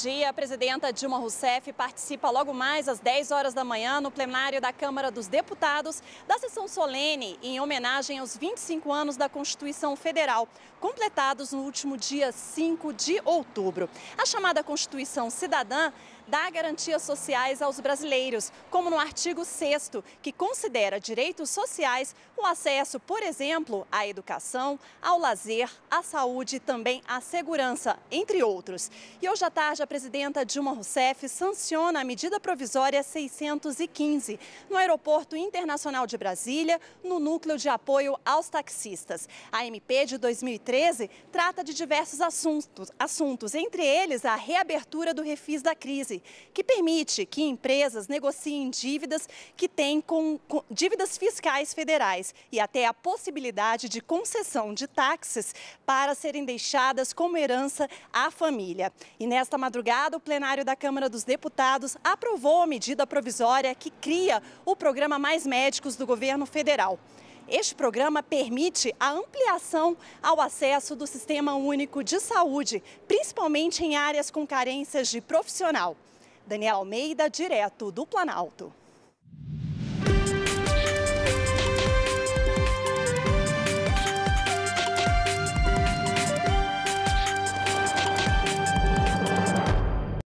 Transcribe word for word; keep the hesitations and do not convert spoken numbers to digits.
dia. A presidenta Dilma Rousseff participa logo mais às dez horas da manhã no plenário da Câmara dos Deputados da sessão solene em homenagem aos vinte e cinco anos da Constituição Federal, completados no último dia cinco de outubro. A chamada Constituição Cidadã dá garantias sociais aos brasileiros, como no artigo sexto, que considera direitos sociais o acesso, por exemplo, à educação, ao lazer, à saúde e também à segurança, entre outros. E hoje à tarde, a presidenta Dilma Rousseff sanciona a medida provisória seiscentos e quinze no Aeroporto Internacional de Brasília, no Núcleo de Apoio aos Taxistas. A M P de dois mil e treze trata de diversos assuntos, assuntos, entre eles a reabertura do refis da crise, que permite que empresas negociem dívidas que têm com, com dívidas fiscais federais e até a possibilidade de concessão de táxis para serem deixadas como herança à família. E nesta madrugada, o plenário da Câmara dos Deputados aprovou a medida provisória que cria o programa Mais Médicos do governo federal. Este programa permite a ampliação ao acesso do Sistema Único de Saúde, principalmente em áreas com carências de profissional. Daniela Almeida, direto do Planalto.